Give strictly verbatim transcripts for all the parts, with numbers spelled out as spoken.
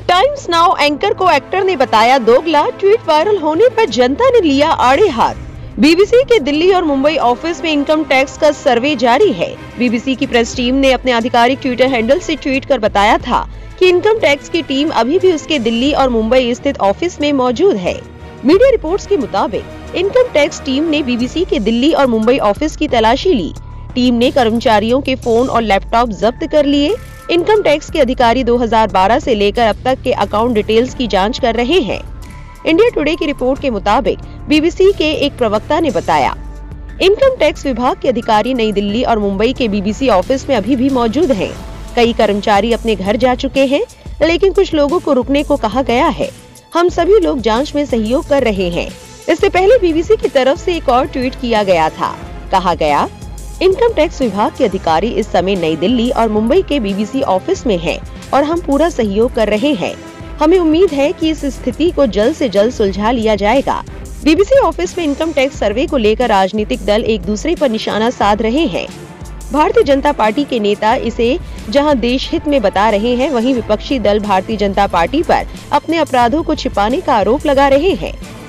Times Now anchor को actor ने बताया दोगला, ट्वीट वायरल होने पर जनता ने लिया आड़े हाथ। बीबीसी के दिल्ली और मुंबई ऑफिस में इनकम टैक्स का सर्वे जारी है। बीबीसी की प्रेस टीम ने अपने आधिकारिक ट्विटर हैंडल से ट्वीट कर बताया था कि इनकम टैक्स की टीम अभी भी उसके दिल्ली और मुंबई स्थित ऑफिस में मौजूद है। मीडिया रिपोर्ट्स के मुताबिक इनकम टैक्स टीम ने बीबीसी के दिल्ली और मुंबई ऑफिस की तलाशी ली। टीम ने कर्मचारियों के फोन और लैपटॉप जब्त कर लिए। इनकम टैक्स के अधिकारी दो हज़ार बारह से लेकर अब तक के अकाउंट डिटेल्स की जांच कर रहे हैं। इंडिया टुडे की रिपोर्ट के मुताबिक बीबीसी के एक प्रवक्ता ने बताया, इनकम टैक्स विभाग के अधिकारी नई दिल्ली और मुंबई के बीबीसी ऑफिस में अभी भी मौजूद हैं। कई कर्मचारी अपने घर जा चुके हैं, लेकिन कुछ लोगों को रुकने को कहा गया है। हम सभी लोग जांच में सहयोग कर रहे हैं। इससे पहले बीबीसी की तरफ से एक और ट्वीट किया गया था। कहा गया, इनकम टैक्स विभाग के अधिकारी इस समय नई दिल्ली और मुंबई के बीबीसी ऑफिस में हैं और हम पूरा सहयोग कर रहे हैं। हमें उम्मीद है कि इस स्थिति को जल्द से जल्द सुलझा लिया जाएगा। बीबीसी ऑफिस में इनकम टैक्स सर्वे को लेकर राजनीतिक दल एक दूसरे पर निशाना साध रहे हैं। भारतीय जनता पार्टी के नेता इसे जहां देश हित में बता रहे हैं, वहीं विपक्षी दल भारतीय जनता पार्टी पर अपने अपराधों को छिपाने का आरोप लगा रहे हैं।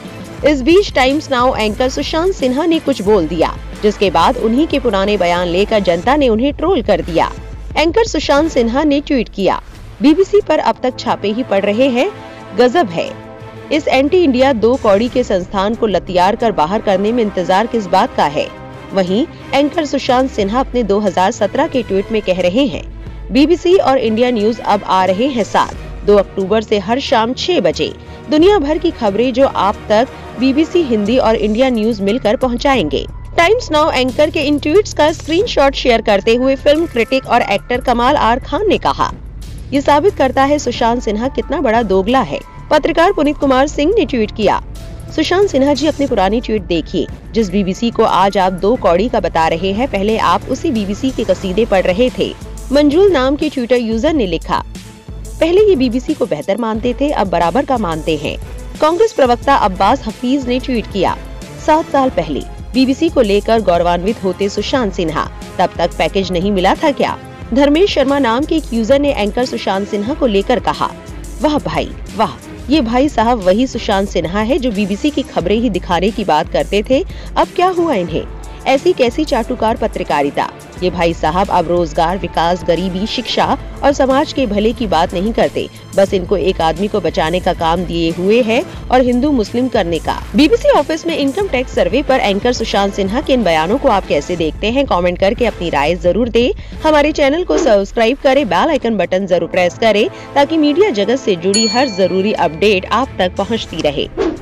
इस बीच Times Now anchor Sushant Sinha ने कुछ बोल दिया, जिसके बाद उन्हीं के पुराने बयान लेकर जनता ने उन्हें ट्रोल कर दिया। एंकर सुशांत सिन्हा ने ट्वीट किया, बीबीसी पर अब तक छापे ही पड़ रहे हैं, गजब है। इस एंटी इंडिया दो कौड़ी के संस्थान को लतियार कर बाहर करने में इंतजार किस बात का है। वहीं एंकर सुशांत सिन्हा अपने दो हज़ार सत्रह के ट्वीट में कह रहे हैं, बीबीसी और इंडिया न्यूज अब आ रहे हैं साथ। दो अक्टूबर से हर शाम छह बजे दुनिया भर की खबरें जो आप तक बीबीसी हिंदी और इंडिया न्यूज मिलकर पहुंचाएंगे। टाइम्स नाउ एंकर के इन ट्वीट्स का स्क्रीनशॉट शेयर करते हुए फिल्म क्रिटिक और एक्टर कमाल आर खान ने कहा, ये साबित करता है सुशांत सिन्हा कितना बड़ा दोगला है। पत्रकार पुनीत कुमार सिंह ने ट्वीट किया, सुशांत सिन्हा जी अपनी पुरानी ट्वीट देखिए, जिस बीबीसी को आज आप दो कौड़ी का बता रहे हैं, पहले आप उसी बीबीसी के कसीदे पढ़ रहे थे। मंजूल नाम के ट्विटर यूजर ने लिखा, पहले ये बीबीसी को बेहतर मानते थे, अब बराबर का मानते हैं। कांग्रेस प्रवक्ता अब्बास हफीज ने ट्वीट किया, सात साल पहले बीबीसी को लेकर गौरवान्वित होते सुशांत सिन्हा, तब तक पैकेज नहीं मिला था क्या? धर्मेश शर्मा नाम के एक यूजर ने एंकर सुशांत सिन्हा को लेकर कहा, वाह भाई वाह, ये भाई साहब वही सुशांत सिन्हा है जो बीबीसी की खबरें ही दिखाने की बात करते थे, अब क्या हुआ इन्हें? ऐसी कैसी चाटुकार पत्रकारिता। ये भाई साहब अब रोजगार, विकास, गरीबी, शिक्षा और समाज के भले की बात नहीं करते, बस इनको एक आदमी को बचाने का काम दिए हुए है और हिंदू मुस्लिम करने का। बीबीसी ऑफिस में इनकम टैक्स सर्वे पर एंकर सुशांत सिन्हा के इन बयानों को आप कैसे देखते हैं? कमेंट करके अपनी राय जरूर दें। हमारे चैनल को सब्सक्राइब करें, बेल आइकन बटन जरूर प्रेस करें ताकि मीडिया जगत से जुड़ी हर जरूरी अपडेट आप तक पहुँचती रहे।